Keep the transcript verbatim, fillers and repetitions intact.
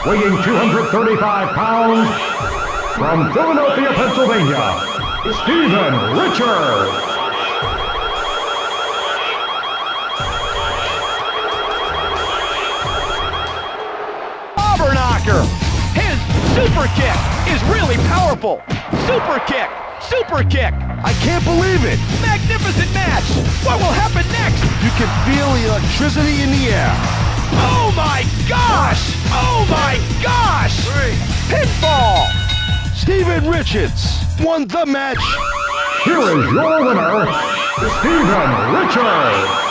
weighing two hundred thirty-five pounds, from Philadelphia, Pennsylvania, Steven Richards. Knocker. His super kick is really powerful. Super kick, super kick. I can't believe it. Magnificent match. What will happen next? You can feel the electricity in the air. Oh my gosh! Oh my gosh! Pinfall! Steven Richards won the match. Here is your winner, Steven Richards.